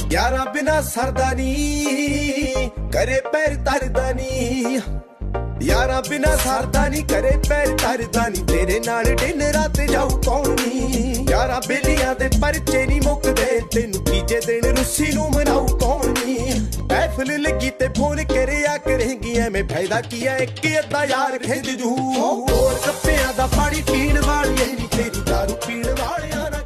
यारा बिना सरदा नी करे पैर तरदा नी यारा बिना सरदा नी करे पैर तरदा नी तेरे नाल दिन रात जाऊ कौन नी यारा बेलियां दे परचे नी मुकदे तेनू तीजे दिन रुस्सी नू मनाऊ कौन नी महफिल लगी ते फोन करिया करेंगी एवें फायदा की है एक अद्धा यार खिंच जू और कप्पियां दा पानी पीण वाली नी तेरी दारू पीण वालियां